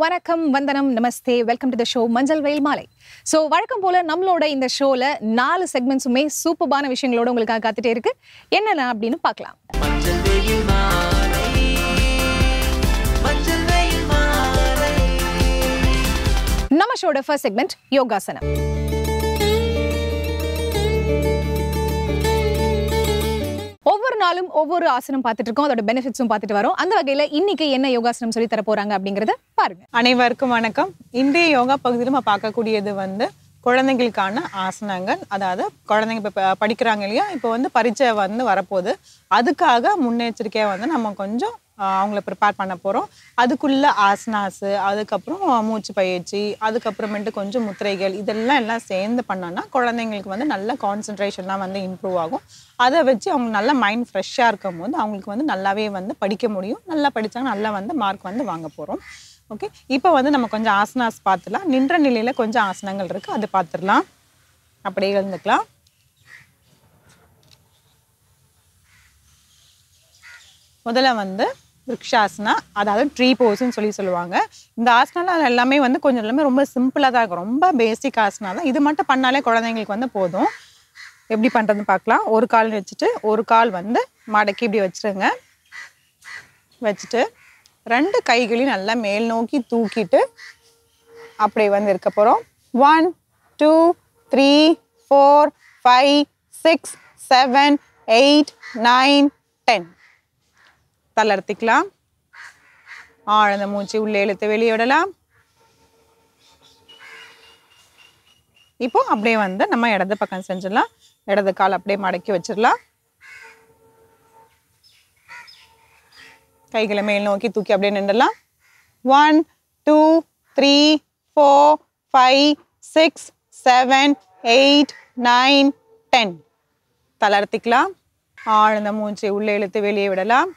வணக்கம், வந்தனம், நமஸ்தே. வெல்கம் டு த ஷோ மஞ்சள் வெயில் மாலை. ஸோ வழக்கம் போல நம்மளோட இந்த ஷோல 4 செக்மெண்ட்ஸுமே சூப்பர்பான விஷயங்களோட உங்களுக்காக காத்துட்டே இருக்கு. என்னென்ன அப்படின்னு பார்க்கலாம். நம்ம ஷோட ஃபர்ஸ்ட் செக்மெண்ட் யோகாசனம். ஒவ்வொரு நாளும் ஒவ்வொரு ஆசனம் பார்த்துட்டு இருக்கோம், அதோட பெனிஃபிட்ஸும் பார்த்துட்டு வரோம். அந்த வகையில இன்னைக்கு என்ன யோகாசனம் சொல்லி தர போறாங்க அப்படிங்கறத பாருங்க. அனைவருக்கும் வணக்கம். இன்றைய யோகா பகுதியில் நம்ம பார்க்கக்கூடியது குழந்தைங்களுக்கான ஆசனங்கள். அதாவது குழந்தைங்க இப்போ படிக்கிறாங்க இல்லையா, இப்போ பரீட்சை வரப்போகுது. அதுக்காக முன்னெச்சரிக்கையாக நம்ம கொஞ்சம் அவங்கள ப்ரிப்பேர் பண்ண போகிறோம். அதுக்குள்ள ஆசனாஸு, அதுக்கப்புறம் மூச்சு பயிற்சி, அதுக்கப்புறமேட்டு கொஞ்சம் முத்திரைகள், எல்லாம் சேர்ந்து பண்ணோன்னா குழந்தைங்களுக்கு நல்ல கான்சன்ட்ரேஷன்லாம் இம்ப்ரூவ் ஆகும். அதை வச்சு அவங்க நல்ல மைண்ட் ஃப்ரெஷ்ஷாக இருக்கும் போது அவங்களுக்கு நல்லாவே படிக்க முடியும். நல்லா படித்தாங்க, நல்லா மார்க் வாங்க போகிறோம். ஓகே, இப்போ நம்ம கொஞ்சம் ஆசனாஸ் பார்த்துலாம். நின்ற நிலையில் கொஞ்சம் ஆசனங்கள் இருக்குது, அது பார்த்துடலாம். அப்படியே எழுந்துக்கலாம். முதல்ல விருக்ஷாசனா, அதாவது ட்ரீ போஸ்ன்னு சொல்லுவாங்க. இந்த ஆசனால எல்லாமே எல்லாமே ரொம்ப சிம்பிளாக தான் இருக்கும். ரொம்ப பேசிக் ஆசனா தான். இது மட்டும் பண்ணாலே குழந்தைங்களுக்கு போதும். எப்படி பண்ணுறதுன்னு பார்க்கலாம். ஒரு கால் வச்சுட்டு ஒரு கால் மடக்கி இப்படி வச்சுருங்க. வச்சுட்டு 2 கைகளையும் நல்லா மேல் நோக்கி தூக்கிட்டு அப்படியே இருக்க போகிறோம். 1 2 3 4 5 6 7 8 9 10. தளர்த்திக்கலாம். ஆழ்ந்த மூச்சு உள்ளே இழுத்து வெளியே விடலாம். இப்போ அப்படியே நம்ம இடது பக்கம் செஞ்சிடலாம். இடது கால் அப்படியே மடக்கி வச்சிடலாம். கைகளை மேல் நோக்கி தூக்கி அப்படியே நின்றலாம். 1 2 3 4 5 6 7 8 9 10. தளர்த்திக்கலாம். ஆழ்ந்த மூச்சு உள்ளே இழுத்து வெளியே விடலாம்.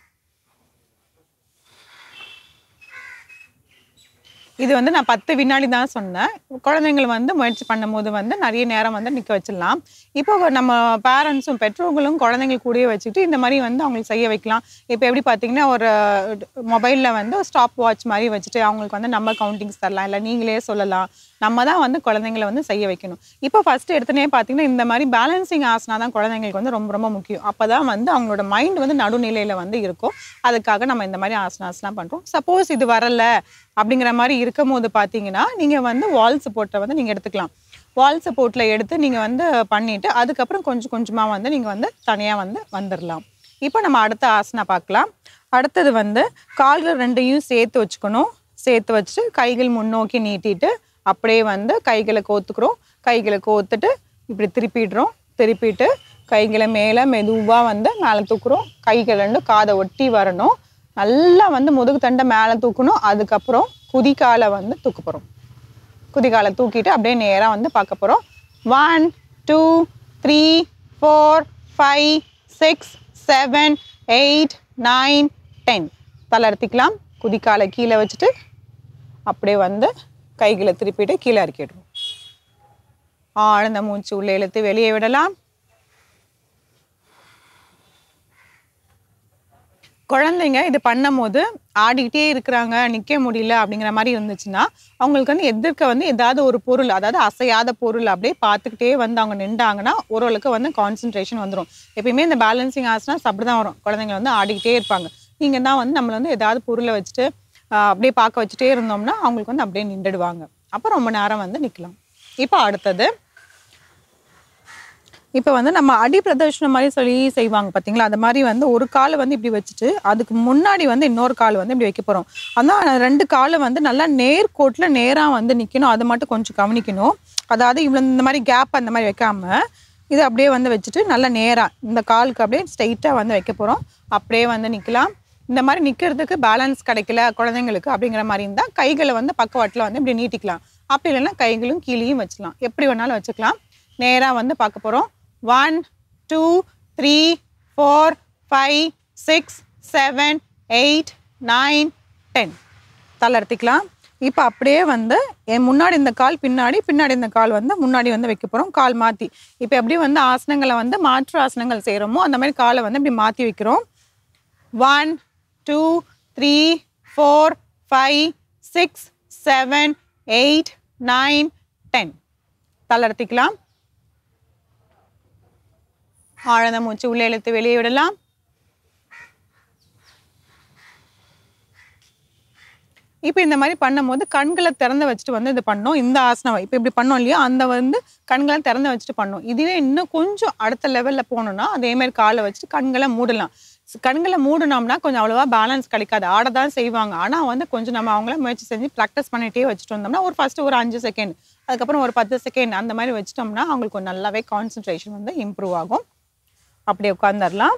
இது நான் 10 வினாடி தான் சொன்னேன். குழந்தைங்கள் முயற்சி பண்ணும்போது நிறைய நேரம் நிற்க வச்சிடலாம். இப்போ நம்ம பேரண்ட்ஸும் பெற்றோர்களும் குழந்தைங்கள் கூடயே வச்சுக்கிட்டு இந்த மாதிரி அவங்களுக்கு செய்ய வைக்கலாம். இப்போ எப்படி பார்த்தீங்கன்னா, ஒரு மொபைலில் ஸ்டாப் வாட்ச் மாதிரி வச்சுட்டு அவங்களுக்கு நம்பர் கவுண்டிங்ஸ் தரலாம். இல்லை நீங்களே சொல்லலாம். நம்ம தான் குழந்தைங்களை செய்ய வைக்கணும். இப்போ ஃபஸ்ட்டு எடுத்துனே பார்த்தீங்கன்னா, இந்த மாதிரி பேலன்சிங் ஆசனா தான் குழந்தைங்களுக்கு ரொம்ப ரொம்ப முக்கியம். அப்போ தான் அவங்களோட மைண்ட் நடுநிலையில் இருக்கும். அதுக்காக நம்ம இந்த மாதிரி ஆசனாஸ்லாம் பண்ணுறோம். சப்போஸ் இது வரலை அப்படிங்கிற மாதிரி இருக்கும் போது பார்த்தீங்கன்னா, நீங்கள் வால் சப்போர்ட்டை நீங்கள் எடுத்துக்கலாம். வால் சப்போர்ட்டில் எடுத்து நீங்கள் பண்ணிவிட்டு அதுக்கப்புறம் கொஞ்சம் கொஞ்சமாக நீங்கள் தனியாக வந்துடலாம். இப்போ நம்ம அடுத்த ஆசனா பார்க்கலாம். அடுத்தது கால்கள் 2யும் சேர்த்து வச்சுக்கணும். சேர்த்து வச்சுட்டு கைகள் முன்னோக்கி நீட்டிட்டு அப்படியே கைகளை கோத்துக்கிறோம். கைகளை கோத்துட்டு இப்படி திருப்பிடுறோம். திருப்பிட்டு கைகளை மேலே மெதுவாக மேலே தூக்குறோம். கைகள் 2 காதை ஒட்டி வரணும். நல்லா முதுகு தண்டை மேலே தூக்கணும். அதுக்கப்புறம் குதிக்காலை தூக்க போகிறோம். குதிக்காலை தூக்கிட்டு அப்படியே நேராக பார்க்க போகிறோம். 1 2 3 4 5 6 7 8 9 10. தளர்த்திக்கலாம். குதிக்காலை கீழே வச்சுட்டு அப்படியே கைகளை திருப்பிட்டு கீழே இறக்கிடுவோம். ஆழ்ந்த மூச்சு உள்ளே இழுத்து வெளியே விடலாம். குழந்தைங்க இது பண்ணும் போது ஆடிக்கிட்டே இருக்கிறாங்க, நிற்க முடியல அப்படிங்கிற மாதிரி இருந்துச்சுன்னா அவங்களுக்கு எதிர்க்க ஏதாவது ஒரு பொருள், அதாவது அசையாத பொருள் அப்படியே பார்த்துக்கிட்டே அவங்க நின்றாங்கன்னா ஓரளவுக்கு கான்சன்ட்ரேஷன் வந்துடும். எப்பயுமே இந்த பேலன்சிங் ஆசனாஸ் அப்படி தான் வரும். குழந்தைங்க ஆடிக்கிட்டே இருப்பாங்க. நீங்கள் தான் நம்மளை ஏதாவது பொருளை வச்சுட்டு அப்படியே பார்க்க வச்சுட்டே இருந்தோம்னா அவங்களுக்கு அப்படியே நின்றுடுவாங்க. அப்போ ரொம்ப நேரம் நிற்கலாம். இப்போ அடுத்தது, இப்போ நம்ம அடி பிரதர்ஷனம் மாதிரி சொல்லி செய்வாங்க பார்த்தீங்களா, அந்த மாதிரி ஒரு காலை இப்படி வச்சுட்டு அதுக்கு முன்னாடி இன்னொரு கால் இப்படி வைக்க போகிறோம். ஆனால் 2 காலை நல்லா நேர்கோட்டில் நேராக நிற்கணும். அதை மட்டும் கொஞ்சம் கவனிக்கணும். அதாவது இவ்வளோ இந்த மாதிரி கேப் அந்த மாதிரி வைக்காமல் இதை அப்படியே வச்சுட்டு நல்லா நேராக இந்த காலுக்கு அப்படியே ஸ்ட்ரெயிட்டாக வைக்க போகிறோம். அப்படியே நிற்கலாம். இந்த மாதிரி நிற்கிறதுக்கு பேலன்ஸ் கிடைக்கல குழந்தைங்களுக்கு அப்படிங்கிற மாதிரி இருந்தால் கைகளை பக்கவாட்டில் இப்படி நீட்டிக்கலாம். அப்படி இல்லைன்னா கைகளும் கீழேயும் வச்சுக்கலாம். எப்படி வேணாலும் வச்சுக்கலாம். நேராக பார்க்க போகிறோம். 1 2 3 4 5 6 7 8 9 10. தளர்த்திக்கலாம். இப்போ அப்படியே என் முன்னாடி இந்த கால் பின்னாடி, பின்னாடி இந்த கால் முன்னாடி வைக்க போகிறோம். கால் மாற்றி இப்போ எப்படி ஆசனங்களை மாற்று ஆசனங்கள் செய்கிறோமோ அந்த மாதிரி காலை இப்படி மாற்றி வைக்கிறோம். 1 2 3 4 5 6 7 8 9 10 தளர்த்திக்கலாம். ஆழ்ந்த மூச்சு உள்ளே இழுத்து வெளியே விடலாம். இப்போ இந்த மாதிரி பண்ணும்போது கண்களை திறந்து வச்சுட்டு வந்து இது பண்ணோம். இந்த ஆசனம் இப்போ இப்படி பண்ணோம் இல்லையா, அந்த வந்து கண்களை திறந்து வச்சுட்டு பண்ணோம். இதுவே இன்னும் கொஞ்சம் அடுத்த லெவலில் போகணுன்னா அதே மாதிரி காலை வச்சுட்டு கண்களை மூடலாம். கண்களை மூடினோம்னா கொஞ்சம் அவ்வளோவா பேலன்ஸ் கிடைக்காது. ஆட தான் செய்வாங்க. ஆனால் வந்து கொஞ்சம் நம்ம அவங்கள முயற்சி செஞ்சு ப்ராக்டிஸ் பண்ணிகிட்டே வச்சுட்டு வந்தோம்னா ஒரு ஃபஸ்ட்டு ஒரு 5 செகண்ட், அதுக்கப்புறம் ஒரு 10 செகண்ட் அந்த மாதிரி வச்சிட்டோம்னா அவங்களுக்கு நல்லாவே கான்சன்ட்ரேஷன் வந்து இம்ப்ரூவ் ஆகும். அப்படியே உட்காந்துடலாம்.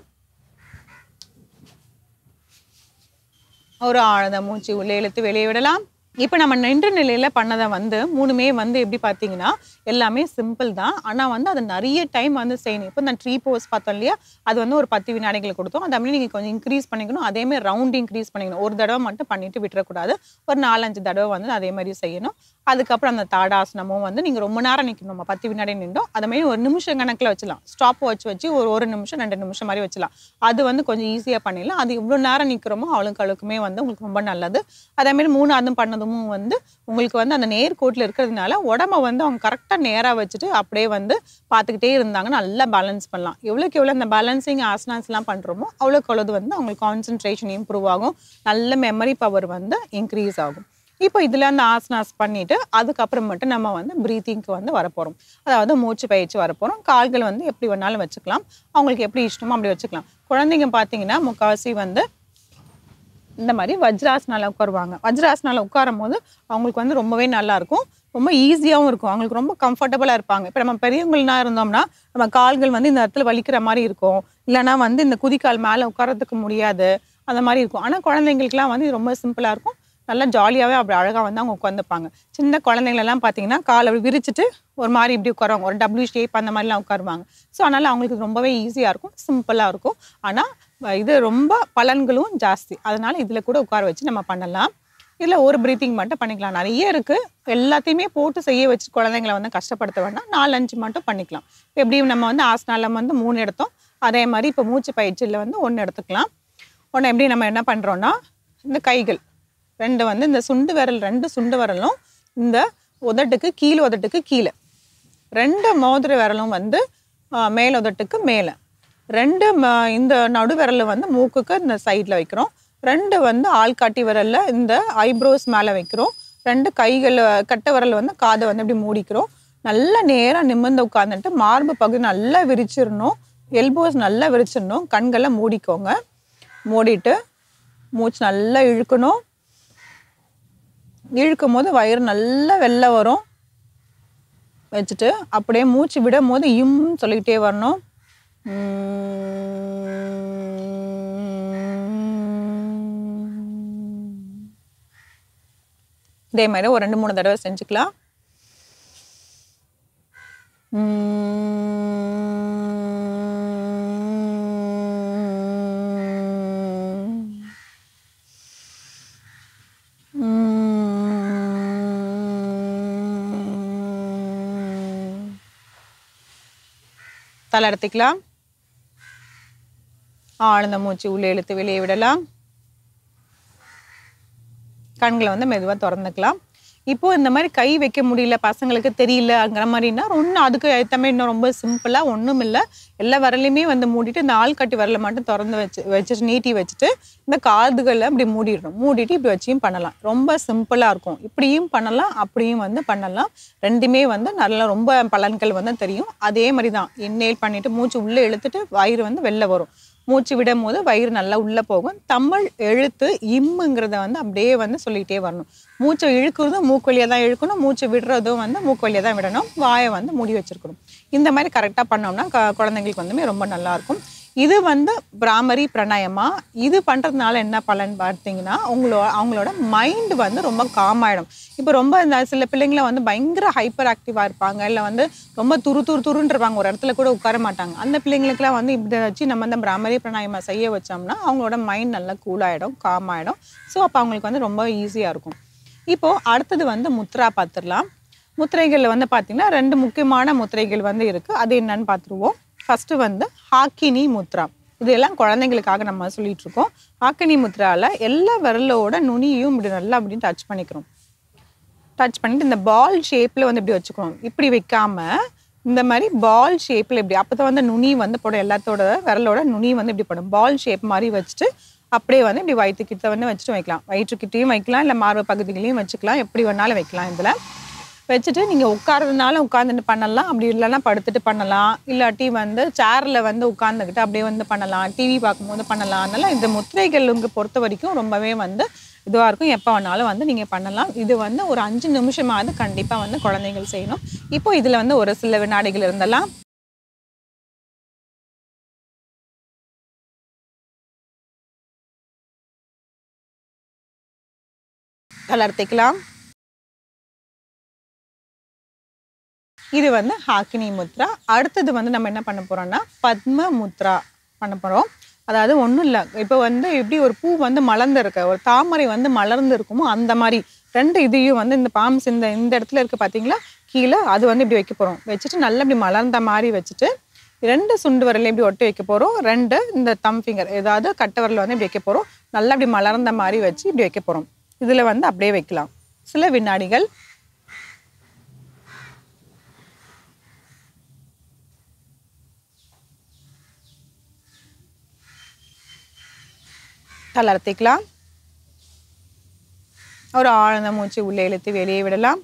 ஒரு ஆழ்ந்த மூச்சு உள்ளே இழுத்து வெளியே விடலாம். இப்போ நம்ம நின்ற நிலையில பண்ணதை வந்து மூணுமே வந்து எப்படி பார்த்தீங்கன்னா எல்லாமே சிம்பிள் தான். ஆனால் வந்து அது நிறைய டைம் வந்து செய்யணும். இப்போ நான் ட்ரீ போஸ் பார்த்தோம் இல்லையா, அது வந்து ஒரு 10 வினாடிகள் கொடுத்தோம். அதை மாதிரி நீங்கள் கொஞ்சம் இன்க்ரீஸ் பண்ணிக்கணும். அதேமாதிரி ரவுண்ட் இன்க்ரீஸ் பண்ணிக்கணும். ஒரு தடவை மட்டும் பண்ணிட்டு விட்டுறக்கூடாது. ஒரு 4-5 தடவை வந்து அதே மாதிரி செய்யணும். அதுக்கப்புறம் அந்த தாடாசனமும் வந்து நீங்கள் ரொம்ப நேரம் நிற்கணும். நம்ம 10 வினாடி நின்றோம். அதை மாதிரி ஒரு நிமிஷம் கணக்கில் வச்சுலாம். ஸ்டாப் வாட்ச் வச்சு ஒரு நிமிஷம் 2 நிமிஷம் மாதிரி வச்சுலாம். அது வந்து கொஞ்சம் ஈஸியாக பண்ணிடலாம். அது இவ்வளோ நேரம் நிற்கிறோமோ அவளுக்குமே வந்து உங்களுக்கு ரொம்ப நல்லது. அதேமாரி 3ஆவது பண்ணதும் வந்து உங்களுக்கு வந்து அந்த நேர்கோட்டில் இருக்கிறதுனால உடம்ப வந்து அவங்க கரெக்டாக நேராக வச்சுட்டு அப்படியே வந்து பார்த்துக்கிட்டே இருந்தாங்கன்னா நல்லா பேலன்ஸ் பண்ணலாம். எவ்வளோக்கு எவ்வளோ அந்த பேலன்சிங் ஆசனாஸ்லாம் பண்ணுறோமோ அவ்வளோக்கு அவ்வளோது வந்து அவங்களுக்கு கான்சன்ட்ரேஷன் இம்ப்ரூவ் ஆகும். நல்ல மெமரி பவர் வந்து இன்க்ரீஸ் ஆகும். இப்போ இதில் அந்த ஆசனாஸ் பண்ணிவிட்டு அதுக்கப்புறம் மட்டும் நம்ம வந்து ப்ரீத்திங்க்கு வந்து வரப்போகிறோம். அதாவது மூச்சு பயிற்சி வரப்போகிறோம். கால்கள் வந்து எப்படி வேணாலும் வச்சுக்கலாம். அவங்களுக்கு எப்படி இஷ்டமோ அப்படி வச்சுக்கலாம். குழந்தைங்க பார்த்தீங்கன்னா முக்கால்வாசி வந்து இந்த மாதிரி வஜ்ராசனால உட்காருவாங்க. வஜ்ராசனால உட்காரும் போது அவங்களுக்கு வந்து ரொம்பவே நல்லாயிருக்கும். ரொம்ப ஈஸியாகவும் இருக்கும். அவங்களுக்கு ரொம்ப கம்ஃபர்டபுளாக இருப்பாங்க. இப்போ நம்ம பெரியவங்கள்னா இருந்தோம்னா நம்ம கால்கள் வந்து இந்த இடத்துல வலிக்கிற மாதிரி இருக்கும். இல்லைனா வந்து இந்த குதிக்கால் மேலே உட்காரத்துக்கு முடியாது. அந்த மாதிரி இருக்கும். ஆனால் குழந்தைங்களுக்குலாம் வந்து இது ரொம்ப சிம்பிளாக இருக்கும். நல்லா ஜாலியாகவே அப்படி அழகாக வந்து அவங்க உட்காந்துப்பாங்க. சின்ன குழந்தைங்களெல்லாம் பார்த்தீங்கன்னா காலை அப்படி விரிச்சிட்டு ஒரு மாதிரி இப்படி உட்காருவாங்க. ஒரு டபிள்யூ ஷேப் அந்த மாதிரிலாம் உட்காருவாங்க. ஸோ அதனால் அவங்களுக்கு ரொம்பவே ஈஸியாக இருக்கும். சிம்பிளாக இருக்கும். ஆனால் இது ரொம்ப பலன்களும் ஜாஸ்தி. அதனால் இதில் கூட உட்கார வச்சு நம்ம பண்ணலாம். இதில் ஒரு ப்ரீத்திங் மட்டும் பண்ணிக்கலாம். நிறைய இருக்குது. எல்லாத்தையுமே போட்டு செய்ய வச்சு குழந்தைங்களை வந்து கஷ்டப்படுத்த வேண்டாம். 4-5 மட்டும் பண்ணிக்கலாம். எப்படியும் நம்ம வந்து ஆசனாலம் வந்து 3 எடுத்தோம். அதே மாதிரி இப்போ மூச்சு பயிற்சியில் வந்து 1 எடுத்துக்கலாம். ஒன்று எப்படி நம்ம என்ன பண்ணுறோன்னா இந்த கைகள் 2 வந்து இந்த சுண்டு விரல் 2 சுண்டு விரலும் இந்த உதட்டுக்கு கீழே உதட்டுக்கு கீழே 2 மோதிர விரலும் வந்து மேல் உதட்டுக்கு மேலே 2 இந்த நடு விரல் வந்து மூக்குக்கு இந்த சைடில் வைக்கிறோம். 2 வந்து ஆள்காட்டி விரலில் இந்த ஐப்ரோஸ் மேலே வைக்கிறோம். 2 கைகள் கட்டை விரல் வந்து காதை வந்து இப்படி மூடிக்கிறோம். நல்லா நேராக நிமிர்ந்து உட்காந்துட்டு மார்பு பகுதி நல்லா விரிச்சிடணும். எல்போஸ் நல்லா விரிச்சிடணும். கண்களை மூடிக்கோங்க. மூடிட்டு மூச்சு நல்லா இழுக்கணும். இழுக்கும் போது வயிறு நல்லா வெளில வரும். வச்சுட்டு அப்படியே மூச்சு விடும் போது சொல்லிக்கிட்டே வரணும். இதே மாதிரி ஒரு 2-3 தடவை செஞ்சுக்கலாம். தலை எடுத்துக்கலாம். ஆழ்ந்த மூச்சு உள்ளே இழுத்து வெளியே விடலாம். கண்களை வந்து மெதுவாக திறந்துக்கலாம். இப்போ இந்த மாதிரி கை வைக்க முடியல, பசங்களுக்கு தெரியலங்கிற மாதிரின்னா அதுக்கு ஏற்றமே இன்னும் ரொம்ப சிம்பிளாக ஒன்றும் இல்லை. எல்லா விரலையுமே வந்து மூடிட்டு இந்த ஆள்காட்டி விரலை மட்டும் திறந்து வச்சுட்டு நீட்டி வச்சுட்டு இந்த காதுகளை அப்படி மூடிடணும். மூடிட்டு இப்படி வச்சியும் பண்ணலாம். ரொம்ப சிம்பிளாக இருக்கும். இப்படியும் பண்ணலாம், அப்படியும் வந்து பண்ணலாம். ரெண்டுமே வந்து நல்லா ரொம்ப பலன்கள் வந்து தெரியும். அதே மாதிரி தான் இன்ஹேல் பண்ணிவிட்டு மூச்சு உள்ளே இழுத்துட்டு வயிறு வந்து வெளில வரும். மூச்சு விடும் போது வயிறு நல்லா உள்ளே போகும். தமிழ் எழுத்து இம்முங்கிறத வந்து அப்படியே வந்து சொல்லிகிட்டே வரணும். மூச்சை இழுக்கிறதும் மூக்கு வழியாக தான் இழுக்கணும். மூச்சு விடுறதும் வந்து மூக்கு வழியாக தான் விடணும். வாயை வந்து மூடி வச்சுருக்கணும். இந்த மாதிரி கரெக்டாக பண்ணோம்னா குழந்தைங்களுக்கு வந்துமே ரொம்ப நல்லாயிருக்கும். இது வந்து பிராமரி பிராணாயமா. இது பண்ணுறதுனால என்ன பலன் பார்த்தீங்கன்னா அவங்களோட மைண்டு வந்து ரொம்ப காம் ஆகிடும். இப்போ ரொம்ப இந்த சில பிள்ளைங்களை வந்து பயங்கர ஹைப்பர் ஆக்டிவாக இருப்பாங்க. இல்லை வந்து ரொம்ப துருன்னு இருப்பாங்க. ஒரு இடத்துல கூட உட்கார மாட்டாங்க. அந்த பிள்ளைங்களுக்குலாம் வந்து இப்படி வச்சு நம்ம இந்த பிராமரி பிராணாயமா செய்ய வச்சோம்னா அவங்களோட மைண்ட் நல்லா கூலாகிடும், காம் ஆகிடும். ஸோ அப்போ அவங்களுக்கு வந்து ரொம்ப ஈஸியாக இருக்கும். இப்போது அடுத்தது வந்து முத்ரா பார்த்துடலாம். முத்திரைகளில் வந்து பார்த்திங்கன்னா 2 முக்கியமான முத்திரைகள் வந்து இருக்குது. அது என்னன்னு பார்த்துருவோம். ஃபஸ்ட்டு வந்து ஹாக்கினி முத்ரா. இதெல்லாம் குழந்தைங்களுக்காக நம்ம சொல்லிகிட்ருக்கோம். ஹாக்கினி முத்ராவில் எல்லா விரலோட நுனியும் இப்படி நல்லா அப்படின்னு டச் பண்ணிக்கிறோம். டச் பண்ணிட்டு இந்த பால் ஷேப்பில் வந்து இப்படி வச்சுக்கணும். இப்படி வைக்காம இந்த மாதிரி பால் ஷேப்பில் இப்படி, அப்போ தான் வந்து நுனி வந்து போடும், எல்லாத்தோட விரலோட நுனி வந்து இப்படி படும். பால் ஷேப் மாதிரி வச்சுட்டு அப்படியே வந்து இப்படி வயிற்றுக்கிட்ட வந்து வச்சுட்டு வைக்கலாம். வயிற்றுக்கிட்டையும் வைக்கலாம், இல்லை மார்பு பகுதிகளையும் வச்சுக்கலாம், எப்படி வேணாலும் வைக்கலாம். இதில் வச்சுட்டு நீங்கள் உட்கார்றதுனால உட்காந்துட்டு பண்ணலாம், அப்படி இல்லைன்னா படுத்துட்டு பண்ணலாம், இல்லாட்டி வந்து சேரில் வந்து உட்காந்துக்கிட்டு அப்படியே வந்து பண்ணலாம், டிவி பார்க்கும்போது பண்ணலாம். அதனால் இந்த முத்திரைகளுக்கு பொறுத்த வரைக்கும் ரொம்பவே வந்து இதுவாக இருக்கும். எப்போ வேணாலும் வந்து நீங்கள் பண்ணலாம். இது வந்து ஒரு 5 நிமிஷமாவது கண்டிப்பாக வந்து குழந்தைகள் செய்யணும். இப்போ இதில் வந்து ஒரு சில வினாடிகள் இருந்தெல்லாம் தளர்த்திக்கலாம். இது வந்து ஹாக்கினி முத்ரா. அடுத்தது வந்து நம்ம என்ன பண்ண போகிறோம்னா பத்ம முத்ரா பண்ண போகிறோம். அதாவது ஒன்றும் இல்லை, இப்போ வந்து எப்படி ஒரு பூ வந்து மலர்ந்து இருக்க, ஒரு தாமரை வந்து மலர்ந்து இருக்குமோ அந்த மாதிரி 2 இதையும் வந்து இந்த பாம்ஸ் இந்த இடத்துல இருக்க பார்த்தீங்களா, கீழே அது வந்து இப்படி வைக்க போகிறோம். வச்சுட்டு நல்லா இப்படி மலர்ந்த மாதிரி வச்சுட்டு 2 சுண்டு விரலையும் இப்படி ஒட்டி வைக்க போகிறோம். 2 இந்த தம் ஃபிங்கர், ஏதாவது கட்டை விரல் வந்து இப்படி வைக்க போகிறோம். நல்லா இப்படி மலர்ந்த மாதிரி வச்சு இப்படி வைக்க போகிறோம். இதில் வந்து அப்படியே வைக்கலாம் சில வினாடிகள். தளர்த்திக்கலாம். ஒரு ஆழ்ந்த மூச்சு உள்ளே இழுத்து வெளியே விடலாம்.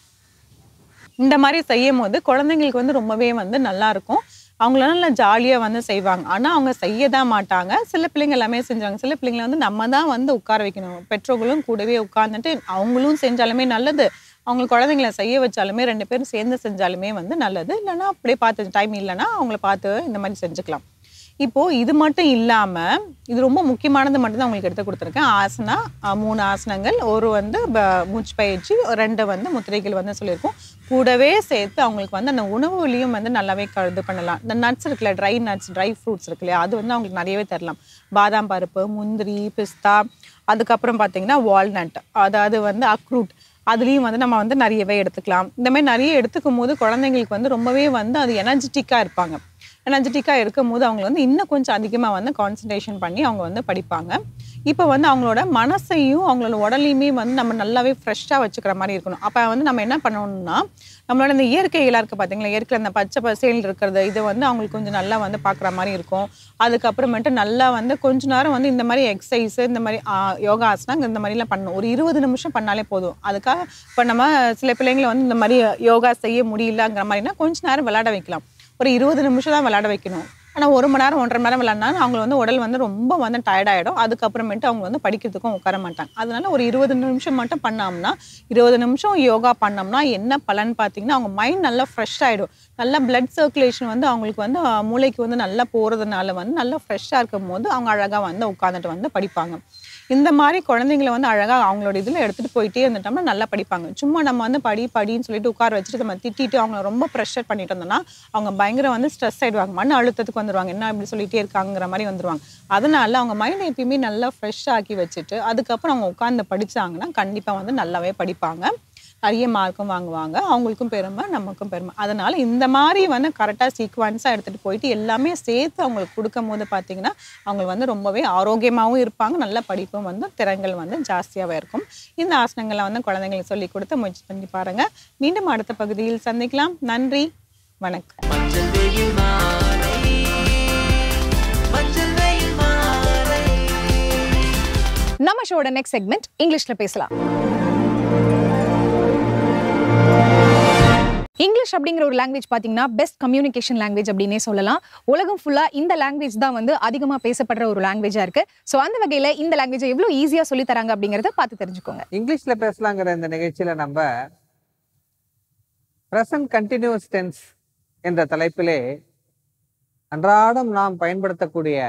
இந்த மாதிரி செய்யும் போது குழந்தைங்களுக்கு வந்து ரொம்பவே வந்து நல்லா இருக்கும். அவங்களால நல்லா ஜாலியாக வந்து செய்வாங்க. ஆனால் அவங்க செய்ய தான் மாட்டாங்க. சில பிள்ளைங்க எல்லாமே செஞ்சாங்க. சில பிள்ளைங்களை வந்து நம்ம தான் வந்து உட்கார வைக்கணும். பெற்றோர்களும் கூடவே உட்கார்ந்துட்டு அவங்களும் செஞ்சாலுமே நல்லது, அவங்களுக்கு குழந்தைங்களை செய்ய வச்சாலுமே 2 பேரும் சேர்ந்து செஞ்சாலுமே வந்து நல்லது. இல்லைன்னா அப்படியே பார்த்து டைம் இல்லைன்னா அவங்கள பார்த்து இந்த மாதிரி செஞ்சுக்கலாம். இப்போ இது மட்டும் இல்லாம இது ரொம்ப முக்கியமானது மட்டும் தான் உங்களுக்கு எடுத்து கொடுத்துருக்கேன். ஆசனா 3 ஆசனங்கள், ஒரு வந்து மூச்சு பயிற்சி, 2 வந்து முத்திரைகள் வந்து சொல்லியிருக்கோம். கூடவே சேர்த்து அவங்களுக்கு வந்து அந்த உணவுலையும் வந்து நல்லாவே இது பண்ணலாம். இந்த நட்ஸ் இருக்குல்ல, ட்ரை நட்ஸ், ட்ரை ஃப்ரூட்ஸ் இருக்கு இல்லையா, அது வந்து அவங்களுக்கு நிறையவே தரலாம். பாதாம் பருப்பு, முந்திரி, பிஸ்தா, அதுக்கப்புறம் பார்த்தீங்கன்னா வால்நட், அதாவது வந்து அக்ரூட், அதுலேயும் வந்து நம்ம வந்து நிறையவே எடுத்துக்கலாம். இந்த மாதிரி நிறைய எடுத்துக்கும் போது குழந்தைங்களுக்கு வந்து ரொம்பவே வந்து அது எனர்ஜெட்டிக்காக இருப்பாங்க. எனர்ஜெட்டிக்காக இருக்கும் போது அவங்க வந்து இன்னும் கொஞ்சம் அதிகமாக வந்து கான்சன்ட்ரேஷன் பண்ணி அவங்க வந்து படிப்பாங்க. இப்போ வந்து அவங்களோட மனசையும் அவங்களோட உடலையுமே வந்து நம்ம நல்லாவே ஃப்ரெஷ்ஷாக வச்சுக்கிற மாதிரி இருக்கணும். அப்போ வந்து நம்ம என்ன பண்ணணும்னா நம்மளோட இந்த இயற்கையெல்லாம் இருக்குது பார்த்தீங்களா, இயற்கையில் அந்த பச்சை பசேல் இருக்கிறது, இதை வந்து அவங்களுக்கு கொஞ்சம் நல்லா வந்து பார்க்குற மாதிரி இருக்கும். அதுக்கப்புறமேட்டு நல்லா வந்து கொஞ்ச நேரம் வந்து இந்த மாதிரி எக்ஸசைஸு, இந்த மாதிரி யோகாசனம் இந்த மாதிரிலாம் பண்ணணும். ஒரு 20 நிமிஷம் பண்ணாலே போதும். அதுக்காக இப்போ நம்ம சில பிள்ளைங்களை வந்து இந்த மாதிரி யோகா செய்ய முடியலங்கிற மாதிரினா கொஞ்ச நேரம் விளையாட வைக்கலாம். ஒரு 20 நிமிஷம் தான் விளையாட வைக்கணும். ஆனால் 1 மணி நேரம் 1.5 மணி நேரம் விளையாடினா அவங்க வந்து உடல் வந்து ரொம்ப வந்து டயர்டாயிடும். அதுக்கப்புறமேட்டு அவங்க வந்து படிக்கிறதுக்கும் உட்கார மாட்டாங்க. அதனால ஒரு 20 நிமிஷம் மட்டும் பண்ணோம்னா, 20 நிமிஷம் யோகா பண்ணோம்னா என்ன பலன் பார்த்தீங்கன்னா, அவங்க மைண்ட் நல்லா ஃப்ரெஷ் ஆகிடும். நல்லா பிளட் சர்க்குலேஷன் வந்து அவங்களுக்கு வந்து மூளைக்கு வந்து நல்லா போகிறதுனால வந்து நல்லா ஃப்ரெஷ்ஷாக இருக்கும் போது அவங்க அழகாக வந்து உட்காந்துட்டு வந்து படிப்பாங்க. இந்த மாதிரி குழந்தைங்களை வந்து அழகாக அவங்களோட இதில் எடுத்துகிட்டு போயிட்டே இருந்துட்டோம்னா நல்லா படிப்பாங்க. சும்மா நம்ம வந்து படின்னு சொல்லிட்டு உட்கார வச்சுட்டு நம்ம திட்டிட்டு அவங்கள ரொம்ப ப்ரெஷர் பண்ணிட்டு இருந்தோம்னா அவங்க பயங்கர வந்து ஸ்ட்ரெஸ் ஆகிடுவாங்க, மன அழுத்தத்துக்கு வந்துடுவாங்க. என்ன இப்படி சொல்லிகிட்டே இருக்காங்கிற மாதிரி வந்துடுவாங்க. அதனால அவங்க மைண்டை எப்பயுமே நல்லா ஃப்ரெஷ் ஆக்கி வச்சுட்டு அதுக்கப்புறம் அவங்க உட்காந்து படித்தாங்கன்னா கண்டிப்பாக வந்து நல்லாவே படிப்பாங்க. நிறைய மார்க்கும் வாங்குவாங்க. அவங்களுக்கும் பெருமை, நமக்கும் பெருமை. அதனால இந்த மாதிரி வந்து கரெக்டாக சீக்வன்ஸாக எடுத்துகிட்டு போயிட்டு எல்லாமே சேர்த்து அவங்களுக்கு கொடுக்கும் போது பார்த்தீங்கன்னா அவங்க வந்து ரொம்பவே ஆரோக்கியமாகவும் இருப்பாங்க. நல்ல படிப்பும் வந்து திறன்கள் வந்து ஜாஸ்தியாகவே இருக்கும். இந்த ஆசனங்களை வந்து குழந்தைங்களுக்கு சொல்லி கொடுத்து முயற்சி பண்ணி பாருங்கள். மீண்டும் அடுத்த பகுதியில் சந்திக்கலாம். நன்றி, வணக்கம். நம்ம ஷோட நெக்ஸ்ட் செக்மெண்ட் இங்கிலீஷ்ல பேசலாம். இங்கிலீஷ் அப்படிங்கிற ஒரு லாங்குவேஜ் பார்த்தீங்கன்னா பெஸ்ட் கம்யூனிகேஷன் லாங்குவேஜ் அப்படின்னே சொல்லலாம். உலகம் ஃபுல்லா இந்த லாங்குவேஜ் தான் வந்து அதிகமாக பேசப்படுற ஒரு லாங்குவேஜா இருக்கு. ஸோ அந்த வகையில் இந்த லாங்குவேஜை எவ்வளோ ஈஸியாக சொல்லி தராங்க அப்படிங்கிறத பார்த்து தெரிஞ்சுக்கோங்க. இங்கிலீஷ்ல பேசலாங்கிற இந்த நிகழ்ச்சியில நம்ம பிரசன்ட் கண்டினியூஸ் டென்ஸ் என்ற தலைப்பிலே அன்றாடம் நாம் பயன்படுத்தக்கூடிய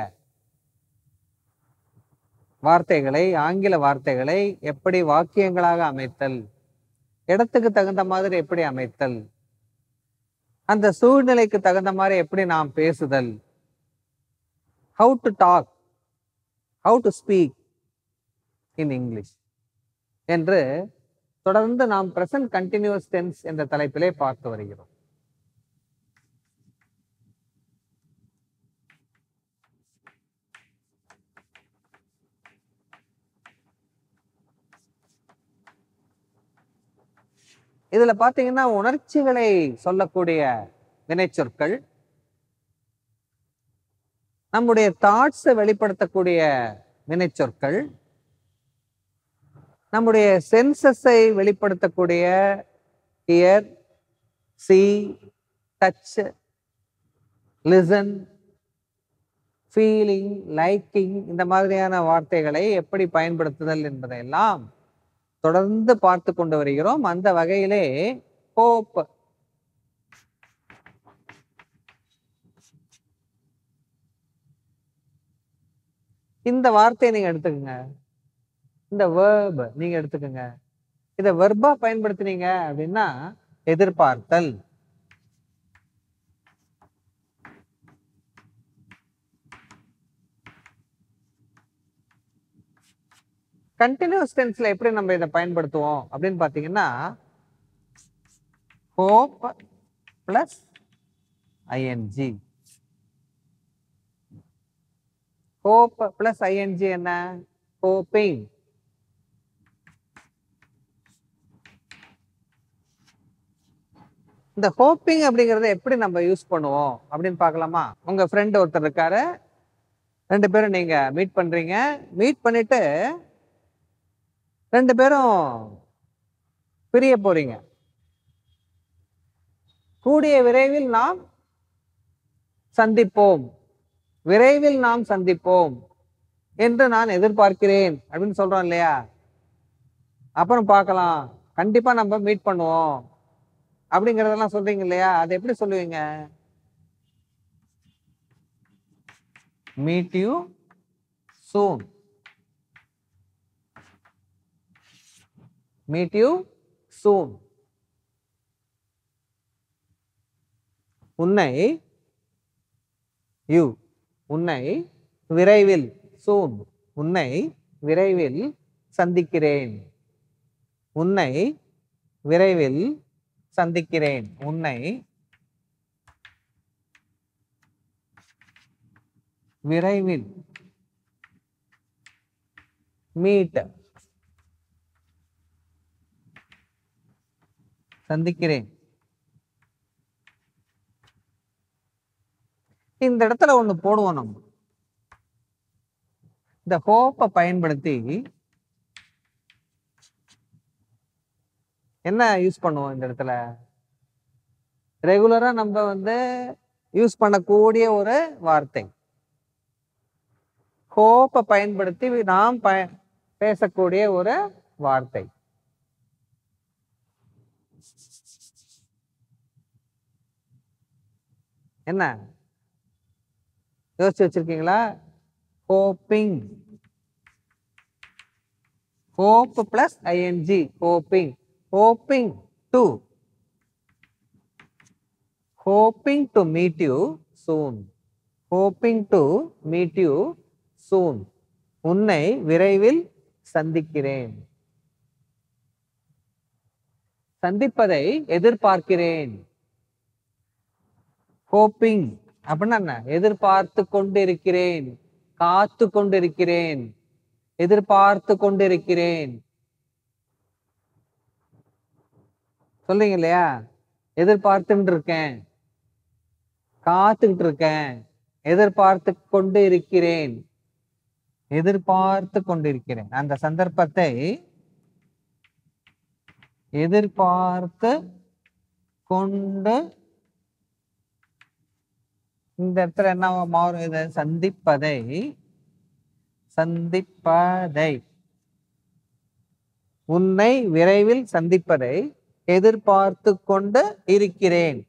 வார்த்தைகளை, ஆங்கில வார்த்தைகளை எப்படி வாக்கியங்களாக அமைத்தல், இடத்துக்கு தகுந்த மாதிரி எப்படி அமைத்தல், அந்த சூழ்நிலைக்கு தகுந்த மாதிரி எப்படி நாம் பேசுதல், how to talk, how to speak in English என்று தொடர்ந்து நாம் பிரசன்ட் கண்டினியூஸ் டென்ஸ் என்ற தலைப்பிலே பார்த்து வருகிறோம். இதுல பாத்தீங்கன்னா உணர்ச்சிகளை சொல்லக்கூடிய வினைச்சொற்கள், நம்முடைய தாட்ஸை வெளிப்படுத்தக்கூடிய வினைச்சொற்கள், நம்முடைய சென்சஸை வெளிப்படுத்தக்கூடிய hear, see, touch, listen, feeling, liking, இந்த மாதிரியான வார்த்தைகளை எப்படி பயன்படுத்துதல் என்பதையெல்லாம் தொடர்ந்து பார்த்து கொண்டு வருகிறோம். அந்த வகையிலே ஹோப், இந்த வார்த்தையை நீங்க எடுத்துக்கங்க, இந்த வேர்ப் நீங்க எடுத்துக்கங்க. இதை வெர்பா பயன்படுத்தினீங்க அப்படின்னா எதிர்பார்த்தல். கண்டினியூஸ் டென்ஸ்ல எப்படி நம்ம இதை பயன்படுத்துவோம் அப்படின்னு பாத்தீங்கன்னா hope plus ING. Hope plus ING என்ன? ஹோப்பிங். இந்த ஹோப்பிங் அப்படிங்கறத எப்படி நம்ம யூஸ் பண்ணுவோம் அப்படின்னு பார்க்கலாமா? உங்க ஃப்ரெண்ட் ஒருத்தர் இருக்காரு, 2 பேரும் நீங்க மீட் பண்றீங்க. மீட் பண்ணிட்டு 2 பேரும் பிரிய போறீங்க. கூடிய விரைவில் நாம் சந்திப்போம், விரைவில் நாம் சந்திப்போம் என்று நான் எதிர்பார்க்கிறேன் அப்படின்னு சொல்றோம் இல்லையா? அப்புறம் பார்க்கலாம், கண்டிப்பா நம்ம மீட் பண்ணுவோம் அப்படிங்கறதெல்லாம் சொல்றீங்க இல்லையா? அது எப்படி சொல்லுவீங்க? Meet you soon. Meet you soon. உன்னை, யூ, உன்னை விரைவில், சூன், உன்னை விரைவில் சந்திக்கிறேன். உன்னை விரைவில் சந்திக்கிறேன். உன்னை விரைவில், மீட், சந்திக்கிறேன். இந்த இடத்துல ஒண்ணு போடுவோம் நம்ம. இந்த ஹோப்பை பயன்படுத்தி என்ன யூஸ் பண்ணுவோம் இந்த இடத்துல? ரெகுலரா நம்ம யூஸ் பண்ணக்கூடிய ஒரு வார்த்தை. ஹோப்பை பயன்படுத்தி நாம் பேசக்கூடிய ஒரு வார்த்தை. என்ன யோசிச்சு வச்சிருக்கீங்களா? Hoping. Hope plus ING, hoping. Hoping to, hoping to meet you soon. Hoping to meet you soon. உன்னை விரைவில் சந்திக்கிறேன். சந்திப்பதை எதிர்பார்க்கிறேன். ஹோப்பிங் அப்படின்னா என்ன? எதிர்பார்த்து கொண்டிருக்கிறேன், காத்து கொண்டிருக்கிறேன், எதிர்பார்த்து கொண்டிருக்கிறேன். சொல்றீங்க இல்லையா? எதிர்பார்த்துட்டு இருக்கேன், காத்துக்கிட்டு இருக்கேன், எதிர்பார்த்து கொண்டு இருக்கிறேன், எதிர்பார்த்து கொண்டிருக்கிறேன். அந்த சந்தர்ப்பத்தை எதிர்பார்த்து கொண்டு, இந்த இடத்துல என்ன மாறும்? இது சந்திப்பதை, சந்திப்பதை, உன்னை விரைவில் சந்திப்பதை எதிர்பார்த்து கொண்டு இருக்கிறேன்.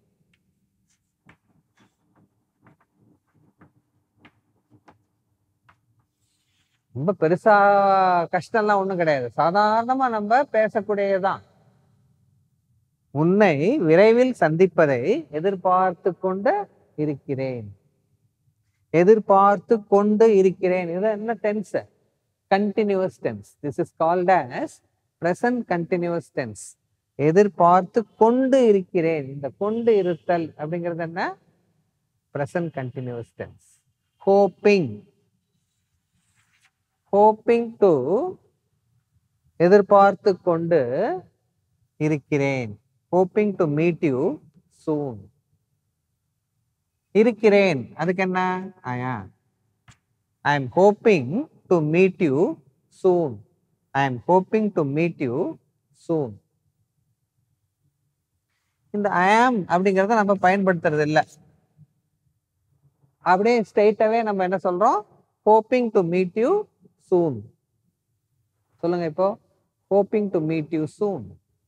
ரொம்ப பெருசா கஷ்டம்லாம் ஒண்ணும் கிடையாது, சாதாரணமா நம்ம பேசக்கூடியதுதான். உன்னை விரைவில் சந்திப்பதை எதிர்பார்த்து கொண்டு இருக்கிறேன், எதிர்பார்த்து கொண்டு இருக்கிறேன். இது என்ன tense? Continuous tense. This is called as present continuous tense. எதிர்பார்த்து கொண்டு இருக்கிறேன். இந்த கொண்டு இருத்தல் அப்படிங்கிறது என்ன? present continuous tense. hoping, hoping to, எதிர்பார்த்து கொண்டு இருக்கிறேன். Hoping to meet you soon. இருக்கிறேன், அதுக்கு என்ன? I am hoping to meet you soon. I am hoping to meet you soon. இந்த ஐ ஆம் அப்படிங்கிறத நம்ம பயன்படுத்துறது இல்லை. அப்படியே ஸ்ட்ரெயிட்டாவே நம்ம என்ன சொல்றோம்? Hoping to meet you soon. சொல்லுங்க இப்போ. Hoping to meet you soon.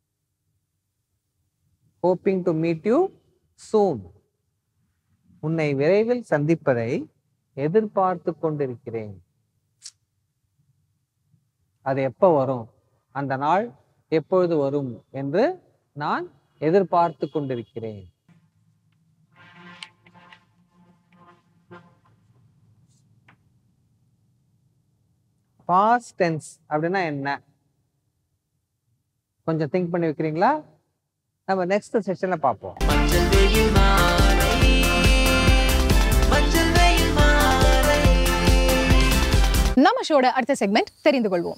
Hoping to meet you soon. உன்னை விரைவில் சந்திப்பதை எதிர்பார்த்து கொண்டிருக்கிறேன். அது எப்போ வரும், அந்த நாள் எப்பொழுது வரும் என்று நான் எதிர்பார்த்து கொண்டிருக்கிறேன். பாஸ்ட் டென்ஸ் அப்படின்னா என்ன? கொஞ்சம் திங்க் பண்ணி வைக்கிறீங்களா? நம்ம நெக்ஸ்ட் செஷன்ல பார்ப்போம். நம்ம ஷோட அடுத்த செக்மெண்ட் தெரிந்து கொள்வோம்.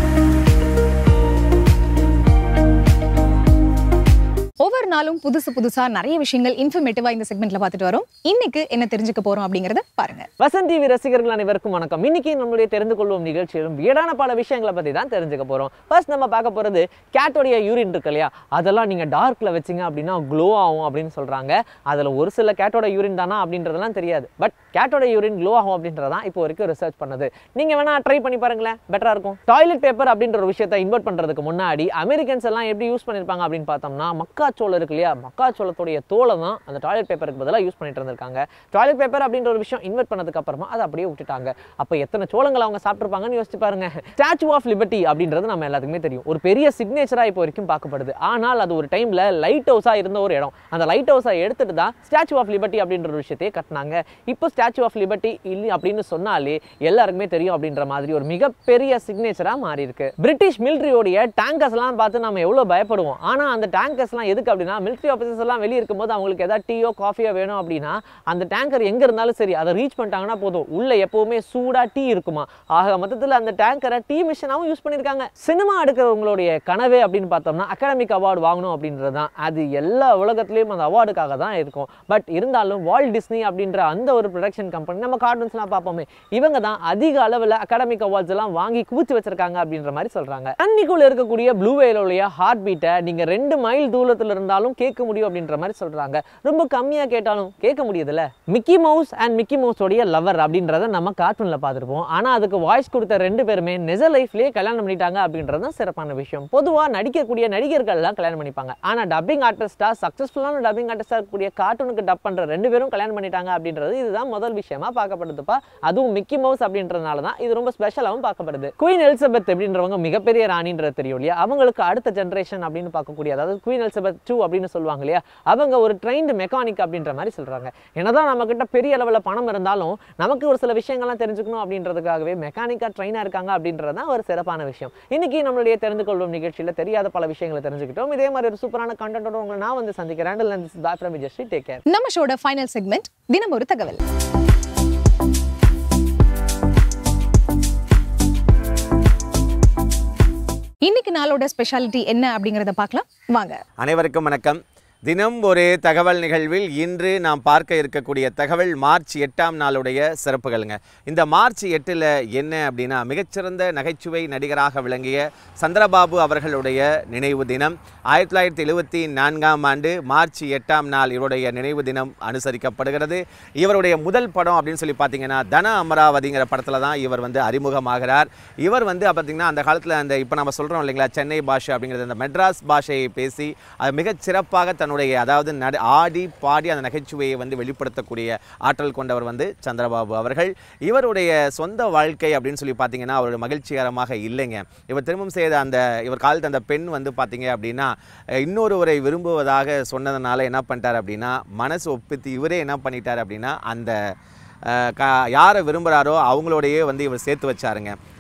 ஒவ்வொரு நாளும் புதுசா நிறைய விஷயங்கள் இன்ஃபர்மேட்டிவா இந்த செக்மெண்ட்ல பார்த்துட்டு வரோம். இன்னைக்கு என்ன தெரிஞ்சுக்க போறோம் அப்படிங்கறத பாருங்க. வசந்த் டிவி ரசிகர்கள் அனைவருக்கும் வணக்கம். இன்னைக்கு நம்மளுடைய தெரிந்து கொள்வோம் நிகழ்ச்சியிலும் வியடான பல விஷயங்களை பத்தி தான் தெரிஞ்சுக்க போறோம். ஃபர்ஸ்ட் நம்ம பார்க்க போறது கேட்டோடைய யூரின் இருக்கு இல்லையா, அதெல்லாம் நீங்க டார்க்ல வச்சிங்க அப்படின்னா க்ளோ ஆகும் அப்படின்னு சொல்றாங்க. அதுல ஒரு சில கேட்டோட யூரின் தானா அப்படின்றதெல்லாம் தெரியாது. பட் கேட்டோட யூரின் க்ளோ ஆகும் அப்படின்றதான் இப்போ வரைக்கும் ரிசர்ச் பண்ணது. நீங்க வேணா ட்ரை பண்ணி பாருங்களேன், பெட்டரா இருக்கும். டாய்லெட் பேப்பர் அப்படின்ற ஒரு விஷயத்தை இன்வெர்ட் பண்றதுக்கு முன்னாடி அமெரிக்கன்ஸ் எல்லாம் எப்படி யூஸ் பண்ணிருப்பாங்க அப்படின்னு பார்த்தோம்னா, மக்காச்சோளம் இருக்கு இல்லையா, மக்காச்சோளத்துடைய தோலை தான் அந்த டாய்லெட் பேப்பருக்கு பதிலாக யூஸ் பண்ணிட்டு இருந்திருக்காங்க. டாய்லெட் பேப்பர் அப்படின்ற ஒரு விஷயம் இன்வெர்ட் பண்ணதுக்கு அப்புறமா அதை அப்படியே விட்டுட்டாங்க. அப்போ எத்தனை சோளங்கள் அவங்க சாப்பிட்டுருப்பாங்கன்னு யோசிச்சு பாருங்க. ஸ்டாச்சு ஆஃப் லிபர்ட்டி அப்படின்றது நம்ம எல்லாத்துக்குமே தெரியும், ஒரு பெரிய சிக்னேச்சரா இப்போ வரைக்கும் பார்க்கப்படுது. ஆனால் அது ஒரு டைம்ல லைட் ஹவுஸா இருந்த ஒரு இடம். அந்த லைட் ஹவுஸை எடுத்துட்டு தான் ஸ்டாச்சு ஆஃப் லிபர்ட்டி அப்படின்ற ஒரு விஷயத்தையே கட்டினாங்க. இப்போ ஸ்டாச்சு ஆஃப் லிபர்ட்டி இல்லை அப்படின்னு சொன்னாலே எல்லாருக்குமே தெரியும் அப்படின்ற மாதிரி ஒரு மிகப்பெரிய சிக்னேச்சரா மாறி இருக்கு. பிரிட்டிஷ் மிலிட்டரியோடைய டேங்கர்ஸ் எல்லாம் பார்த்து நம்ம எவ்வளவு பயப்படுவோம். ஆனா அந்த டேங்கர்ஸ் எல்லாம் எதுக்கு அப்படின்னா, மிலிட்டரி ஆஃபீஸர்ஸ் எல்லாம் வெளியே இருக்கும்போது அவங்களுக்கு ஏதாவது டீயோ காஃபியோ வேணும் அப்படின்னா அந்த டேங்கர் எங்க இருந்தாலும் சரி அதை ரீச் பண்ணிட்டாங்கன்னா போதும், உள்ள எப்பவுமே சூடா டீ இருக்குமா. ஆக மொத்தத்தில் அந்த டேங்கரை டீ மிஷனாவும் யூஸ் பண்ணியிருக்காங்க. சினிமா எடுக்கிறவங்களுடைய கனவே அப்படின்னு பார்த்தோம்னா அகாடமிக் அவார்டு வாங்கணும் அப்படின்றது தான். அது எல்லா உலகத்திலையும் அந்த அவார்டுக்காக தான் இருக்கும். பட் இருந்தாலும் வால்ட் டிஸ்னி அப்படின்ற அந்த ஒரு ப்ரொடக்ஷன் கம்பெனி, நம்ம கார்ட்டூன்ஸ்லாம் பார்ப்போமே, இவங்க தான் அதிக அளவில் அகாடமிக் அவார்ட்ஸ் எல்லாம் வாங்கி குவிச்சு வச்சிருக்காங்க அப்படின்ற மாதிரி சொல்றாங்க. தண்ணிக்குள்ள இருக்கக்கூடிய ப்ளூ வேலோடைய ஹார்ட் பீட்டை நீங்க 2 மைல் தூரத்தில் இருந்தாலும் கேட்க முடியும் அப்படின்ற மாதிரி சொல்றாங்க. ரொம்ப கம்மியா கேட்டாலும் கேட்க முடியுதுல்ல. மிக்கி மவுஸ் அண்ட் மிக்கி மவுஸோடைய லவர் அப்படின்றத நம்ம கார்ட்டூன்ல பார்த்துருப்போம். ஆனா அதுக்கு வாய்ஸ் கொடுத்த 2 பேருமே நிஜ லைஃப்லயே கல்யாணம் பண்ணிட்டாங்க அப்படின்றது தான் சிறப்பான விஷயம். பொதுவா நடிக்கக்கூடிய நடிகர்கள் எல்லாம் கல்யாணம் பண்ணிப்பாங்க. ஆனா டப்பிங் ஆர்டிஸ்டா சக்சஸ்ஃபுல்லான டப்பிங் ஆர்டிஸ்டா இருக்கக்கூடிய கார்ட்டூனுக்கு டப் பண்ற 2 பேரும் கல்யாணம் பண்ணிட்டாங்க அப்படின்றது இதுதான் முதல் விஷயமா பார்க்கப்படுதுப்பா. அதுவும் மிக்கி மவுஸ் அப்படின்றதுனால தான் இது ரொம்ப ஸ்பெஷலாகவும் பார்க்கப்படுது. குயின் எலிசபெத் அப்படின்றவங்க மிகப்பெரிய ராணின்றது தெரியும் இல்லையா, அவங்களுக்கு அடுத்த ஜெனரேஷன் அப்படின்னு பார்க்கக்கூடிய, அதாவது குயின் எலிசபெத் 2 அப்படின்னு சொல்லுவாங்க இல்லையா, அவங்க ஒரு ட்ரெயின்டு மெக்கானிக் அப்படின்ற மாதிரி சொல்றாங்க. என்னதான் நம்ம கிட்ட பெரிய அளவில் பணம் இருந்தாலும் நமக்கு ஒரு சில விஷயங்கள்லாம் தெரிஞ்சுக்கணும் அப்படின்றதுக்காகவே மெக்கானிக்கா ட்ரெயினா இருக்காங்க அப்படின்றது தான் ஒரு சிறப்பான விஷயம். இன்னைக்கு நம்மளுடைய தெரிந்து கொள்ளும் நிகழ்ச்சியில தெரியாத பல விஷயங்களை தெரிஞ்சுக்கிட்டோம். இதே மாதிரி ஒரு சூப்பரான கண்டென்ட்டோட உங்களை நான் வந்து சந்திக்கிறேன். Take care. நம்ம ஷோட ஃபைனல் செக்மெண்ட் தினம் ஒரு தகவல். இன்னைக்கு நாளோட ஸ்பெஷாலிட்டி என்ன அப்படிங்கறத பார்க்கலாம் வாங்க. அனைவருக்கும் வணக்கம். தினம் ஒரு தகவல் நிகழ்வில் இன்று நாம் பார்க்க இருக்கக்கூடிய தகவல் மார்ச் 8ஆம் நாளுடைய சிறப்புகளுங்க. இந்த மார்ச் 8ல் என்ன அப்படின்னா, மிகச்சிறந்த நகைச்சுவை நடிகராக விளங்கிய சந்திரபாபு அவர்களுடைய நினைவு தினம். 1974ஆம் ஆண்டு மார்ச் 8ஆம் நாள் இவருடைய நினைவு தினம் அனுசரிக்கப்படுகிறது. இவருடைய முதல் படம் அப்படின்னு சொல்லி பார்த்தீங்கன்னா தன அமராவதிங்கிற படத்தில் தான் இவர் வந்து அறிமுகமாகிறார். இவர் வந்து பார்த்திங்கன்னா அந்த காலத்தில் அந்த இப்போ நம்ம சொல்கிறோம் இல்லைங்களா, சென்னை பாஷை அப்படிங்கிறது, அந்த மெட்ராஸ் பாஷையை பேசி அது மிகச் சிறப்பாக அதாவது ஆடி பாடி அந்த நகைச்சுவையை வந்து வெளிப்படுத்தக்கூடிய ஆற்றல் கொண்டவர் வந்து சந்திரபாபு அவர்கள். இவருடைய சொந்த வாழ்க்கை அப்படின்னு சொல்லி பார்த்தீங்கன்னா அவருடைய மகிழ்ச்சிகரமாக இல்லைங்க. இவர் திருமணம் செய்த இவர் காலத்து அந்த பெண் வந்து பார்த்தீங்க அப்படின்னா இன்னொருவரை விரும்புவதாக சொன்னதுனால என்ன பண்ணிட்டார் அப்படின்னா, மனசு ஒப்பித்து இவரே என்ன பண்ணிட்டார் அப்படின்னா அந்த யாரை விரும்புகிறாரோ அவங்களோடையே வந்து இவர் சேர்த்து வச்சாருங்க.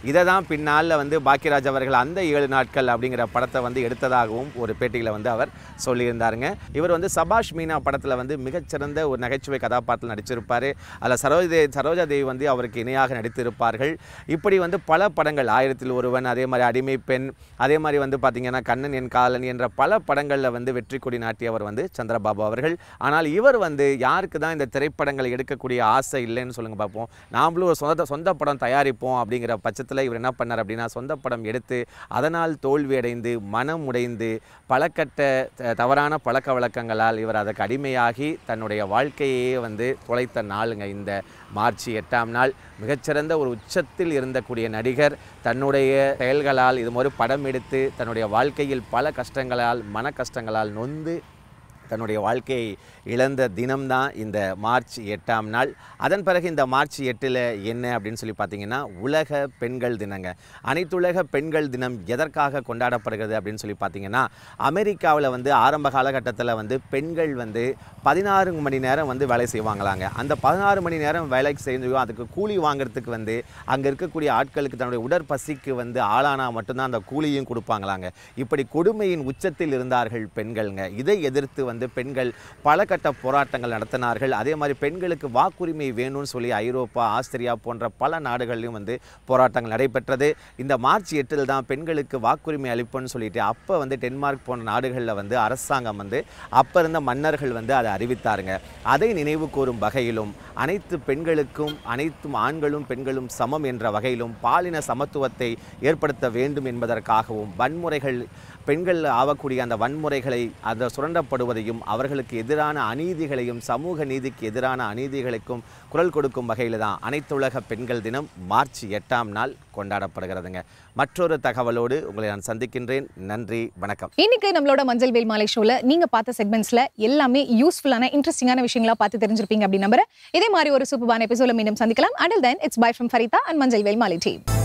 இதை தான் பின்னால் வந்து பாக்கியராஜ் அவர்கள் அந்த 7 நாட்கள் அப்படிங்கிற படத்தை வந்து எடுத்ததாகவும் ஒரு பேட்டியில் வந்து அவர் சொல்லியிருந்தாருங்க. இவர் வந்து சபாஷ் மீனா படத்தில் வந்து மிகச்சிறந்த ஒரு நகைச்சுவை கதாபாத்திரத்தில் நடிச்சிருப்பார். அதில் சரோஜா தேவி வந்து அவருக்கு இணையாக நடித்திருப்பார்கள். இப்படி வந்து பல படங்கள் 1000ல் ஒருவன், அதே மாதிரி அடிமை பெண், அதே மாதிரி வந்து பார்த்திங்கன்னா கண்ணன் என் காலன் என்ற பல படங்களில் வந்து வெற்றி கொடி நாட்டியவர் வந்து சந்திரபாபு அவர்கள். ஆனால் இவர் வந்து யாருக்கு தான் இந்த திரைப்படங்களை எடுக்கக்கூடிய ஆசை இல்லைன்னு சொல்லுங்கள் பார்ப்போம். நாமளும் ஒரு சொந்த படம் தயாரிப்போம் அப்படிங்கிற பட்சத்தில் இவர் என்ன பண்ணார் அப்படின்னா சொந்த படம் எடுத்து அதனால் தோல்வியடைந்து மனம் உடைந்து பலகட்ட தவறான பழக்க வழக்கங்களால் இவர் அதற்கு அடிமையாகி தன்னுடைய வாழ்க்கையே வந்து தொலைத்த நாளுங்க இந்த மார்ச் 8ஆம் நாள். மிகச்சிறந்த ஒரு உச்சத்தில் இருந்தக்கூடிய நடிகர் தன்னுடைய செயல்களால் இது மாதிரி படம் எடுத்து தன்னுடைய வாழ்க்கையில் பல கஷ்டங்களால் மன கஷ்டங்களால் நொந்து தன்னுடைய வாழ்க்கையை இழந்த தினம்தான் இந்த மார்ச் 8ஆம் நாள். அதன் பிறகு இந்த மார்ச் 8ல் என்ன அப்படின்னு சொல்லி பார்த்தீங்கன்னா உலக பெண்கள் தினங்க. அனைத்துலக பெண்கள் தினம் எதற்காக கொண்டாடப்படுகிறது அப்படின்னு சொல்லி பார்த்தீங்கன்னா அமெரிக்காவில் வந்து ஆரம்ப காலகட்டத்தில் வந்து பெண்கள் வந்து 16 மணி நேரம் வந்து வேலை செய்வாங்களாங்க. அந்த 16 மணி நேரம் வேலை செஞ்சு அதுக்கு கூலி வாங்குறதுக்கு வந்து அங்கே இருக்கக்கூடிய ஆட்களுக்கு தன்னுடைய உடற்பசிக்கு வந்து ஆளானா மட்டும்தான் அந்த கூலியும் கொடுப்பாங்களாங்க. இப்படி கொடுமையின் உச்சத்தில் இருந்தார்கள் பெண்கள்ங்க. இதை எதிர்த்து வந்து பெண்கள் பல கட்ட போராட்டங்கள் நடத்தினார்கள். அதே மாதிரி பெண்களுக்கு வாக்குரிமை வேணும்னு சொல்லி ஐரோப்பா, ஆஸ்திரியா போன்ற பல நாடுகளிலும் வந்து போராட்டங்கள் நடைபெற்றது. இந்த மார்ச் 8ல் தான் பெண்களுக்கு வாக்குரிமை அளிப்போன்னு சொல்லிட்டு அப்போ வந்து டென்மார்க் போன்ற நாடுகளில் வந்து அரசாங்கம் வந்து அப்போ இருந்த மன்னர்கள் வந்து அதை அறிவித்தாருங்க. அதை நினைவு கூறும் வகையிலும் அனைத்து பெண்களுக்கும் அனைத்தும் ஆண்களும் பெண்களும் சமம் என்ற வகையிலும் பாலின சமத்துவத்தை ஏற்படுத்த வேண்டும் என்பதற்காகவும் வன்முறைகள் பெண்கள் ஆகக்கூடிய அந்த வன்முறைகளை அந்த சுரண்டப்படுவதையும் அவர்களுக்கு எதிரான அநீதிகளையும் சமூக நீதிக்கு எதிரான அநீதிகளுக்கும் குரல் கொடுக்கும் வகையில் தான் அனைத்துலக பெண்கள் தினம் மார்ச் 8ஆம் நாள் கொண்டாடப்படுகிறதுங்க. மற்றொரு தகவலோடு உங்களை நான் சந்திக்கின்றேன். நன்றி, வணக்கம். இன்னைக்கு நம்மளோட மஞ்சள் வெயில் மாலை ஷோல நீங்க பார்த்த செக்மெண்ட்ஸ்ல எல்லாமே யூஸ்ஃபுல்லான இன்ட்ரெஸ்டிங்கான விஷயங்களா பார்த்து தெரிஞ்சிருப்பீங்க அப்படின்னு நம்புறேன். இதே மாதிரி ஒரு சூப்பரான எபிசோட மீண்டும் சந்திக்கலாம். Until then, it's bye from Farita and மஞ்சள் வெயில் மாலை team.